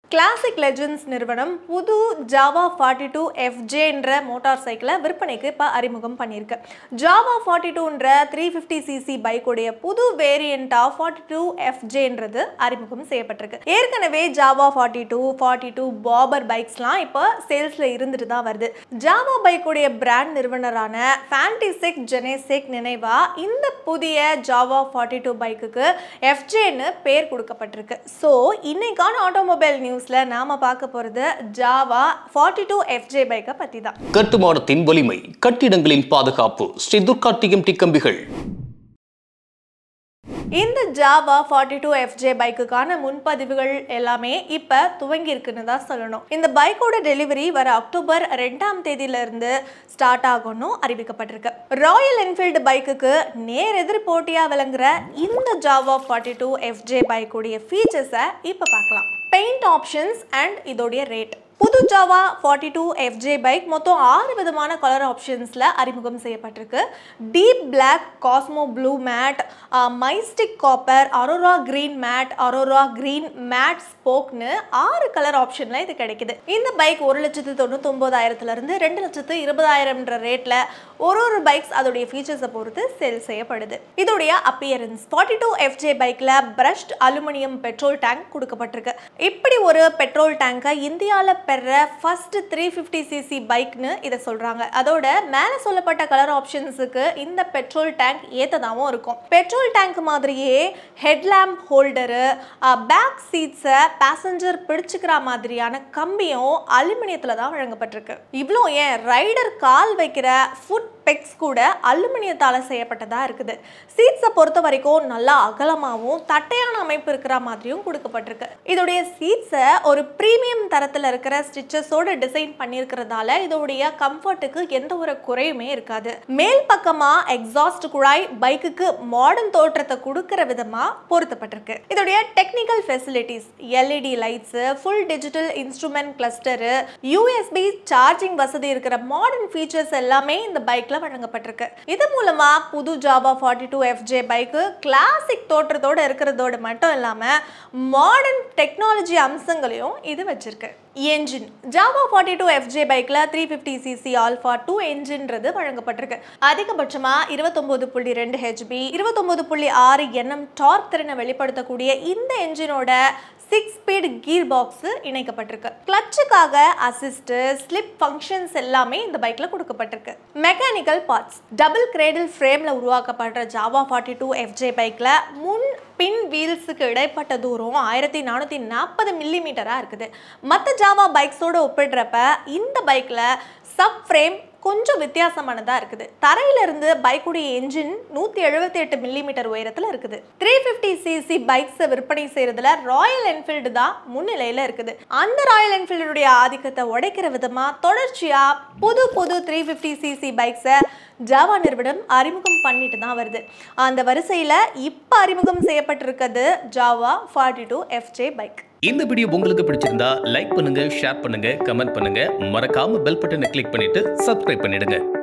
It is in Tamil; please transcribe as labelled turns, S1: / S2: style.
S1: Classic Legends நிறுவனம் புது Jawa 42 FJ என்ற மோட்டார் சைக்கிளை விற்பனைக்கு இப்ப அறிமுகம் பண்ணிருக்கு. Jawa 42 என்ற 350cc பைக் உடைய புது வேரியண்டா 42 FJ என்றது அறிமுகம் செய்யப்பட்டிருக்கு. ஏற்கனவே Jawa 42 Bobber பைக்ஸ்லாம் இப்ப சேல்ஸ்ல இருந்துட்டு தான் வருது. Jawa பைக் உடைய பிராண்ட் நிறுவனரான Fantastic Genesis நினைவா இந்த புதிய Jawa 42 பைக்குக்கு FJ ன்னு பேர் கொடுக்கப்பட்டிருக்கு. சோ இன்னைக்கான ஆட்டோமொபைல் நியூஸ்ல நாம பார்க்க போறது Jawa 42 FJ பைக்க பத்தி தான்.
S2: கட்டுமானத்தின் வலிமை, கட்டிடங்களின் பாதுகாப்பு, ஸ்ரீ துர்கா டிஎம்டி கம்பிகள்.
S1: இந்த Jawa 42 FJ பைக்குக்கான முன்பதிவுகள் எல்லாமே இப்ப துவங்கி இருக்குன்னு தான் சொல்லணும். இந்த பைக்கோட டெலிவரி வர அக்டோபர் 2ஆம் தேதியில இருந்து ஸ்டார்ட் ஆகும்னு அறிவிக்கப்பட்டிருக்கு. ராயல் என்ஃபீல்டு பைக்குக்கு நேர் எதிர் போட்டியா விளங்குற இந்த Jawa 42 FJ பைக்குடைய ஃபீச்சர்ஸை இப்ப பார்க்கலாம். பெயிண்ட் ஆப்ஷன்ஸ் அண்ட் இதோடைய ரேட். புது Jawa 42 FJ பைக் மொத்தம் 6 விதமான கலர் ஆப்ஷன்ஸ்ல அறிமுகம் செய்யப்பட்டிருக்கு. Deep black, cosmo blue matte, mystic copper, aurora green matte, aurora green matte ஸ்போக்னு 6 கலர் ஆப்ஷன்ல இது கிடைக்குது. இந்த பைக் 1,99,000 இருந்து 2,20,000 ரேட்ல ஒரு பைக்ஸ் அதோடைய ஃபீச்சர்ஸை பொறுத்து சேல் செய்யப்படுது. இதோடைய அப்பியரன்ஸ் 42 FJ பைக்ல பிரஷ்ட் அலுமினியம் பெட்ரோல் டேங்க் கொடுக்கப்பட்டிருக்கு. இப்படி ஒரு பெட்ரோல் டேங்கை இந்தியால பெற ஃபர்ஸ்ட் 350cc பைக்னு இதை சொல்றாங்க. அதோட மேல சொல்லப்பட்ட கலர் ஆப்ஷன்ஸுக்கு இந்த பெட்ரோல் டேங்க் ஏத்ததாவும் இருக்கும். பெட்ரோல் டேங்க் மாதிரியே ஹெட்லாம்ப் ஹோல்டரு, பேக் சீட்ஸை பேசஞ்சர் பிடிச்சுக்கிற மாதிரியான கம்பியும் அலுமினியத்துல தான் வழங்கப்பட்டிருக்கு. இவ்வளோ ஏன் ரைடர் கால் வைக்கிற ஃபுட் பெக்ஸ் கூட அலுமினியத்தால செய்யப்பட்டதா இருக்குது. சீட்ஸை பொறுத்த வரைக்கும் நல்லா அகலமாகவும் தட்டையான அமைப்பு இருக்கிற மாதிரியும் கொடுக்கப்பட்டிருக்கு. இதோடைய சீட்ஸை ஒரு பிரீமியம் தரத்தில் இருக்கிற ஸ்டிச்சஸோட டிசைன் பண்ணியிருக்கிறதால இதோடைய கம்ஃபர்ட்டுக்கு எந்த ஒரு குறையுமே இருக்காது. மேல் பக்கமா எக்ஸாஸ்ட் குழாய் பைக்குக்கு மாடர்ன் தோற்றத்தை கொடுக்கிற விதமா பொருத்தப்பட்டிருக்கு. இதோடைய technical facilities LED lights, full digital instrument cluster, USB charging வசதி இருக்கிற மாடர்ன் ஃபீச்சர்ஸ் எல்லாமே இந்த பைக்ல வழங்கப்பட்டிருக்கு. இது மூலமா புது Jawa 42 FJ பைக்கு கிளாசிக் தோற்றத்தோட இருக்கிறதோட மட்டும் இல்லாம மாடர்ன் டெக்னாலஜி அம்சங்களையும் இது வச்சிருக்கு. என்ஜின் Jawa 42 FJ பைக்ல 350cc ஆல்பா 2 என்ஜின்றது வழங்கப்பட்டிருக்கு. அதிகபட்சமா 29.2 HP 29.6 Nm டார்க் திறனை வெளிப்படுத்தக்கூடிய இந்த என்ஜினோட 6 ஸ்பீட் கீர் பாக்ஸ் இணைக்கப்பட்டிருக்கு. கிளட்சுக்காக அசிஸ்ட், ஸ்லிப் ஃபங்க்ஷன்ஸ் எல்லாமே இந்த பைக்ல கொடுக்கப்பட்டிருக்கு. மெக்கானிக்கல் பார்ட்ஸ் டபுள் கிரேடில் ஃப்ரேம்ல உருவாக்கப்படுற Jawa 42 FJ பைக்ல முன் பின் வீல்ஸுக்கு இடைப்பட்ட தூரம் 1440 மில்லிமீட்டரா இருக்குது. மற்ற Jawa பைக்ஸோட ஒப்பிடுறப்ப இந்த பைக்ல சப் ஃப்ரேம் கொஞ்சம் வித்தியாசமானதா இருக்குது. தரையிலிருந்து பைக்குடைய என்ஜின் 178 மில்லிமீட்டர் உயரத்துல இருக்குது. 350cc பைக்ஸை விற்பனை செய்யறதுல ராயல் என்ஃபீல்டு தான் முன்னிலையில இருக்குது. அந்த ராயல் என்ஃபீல்டுடைய ஆதிக்கத்தை உடைக்கிற விதமா தொடர்ச்சியா புது 350cc பைக்ஸை Jawa நிறுவனம் அறிமுகம் பண்ணிட்டு தான் வருது. அந்த வரிசையில இப்ப அறிமுகம் செய்யப்பட்டிருக்கிறது Jawa 42 FJ பைக்.
S2: இந்த வீடியோ உங்களுக்கு பிடிச்சிருந்தா லைக் பண்ணுங்க, ஷேர் பண்ணுங்க, கமெண்ட் பண்ணுங்க, மறக்காம பெல் பட்டனை கிளிக் பண்ணிட்டு சப்ஸ்கிரைப் பண்ணிடுங்க.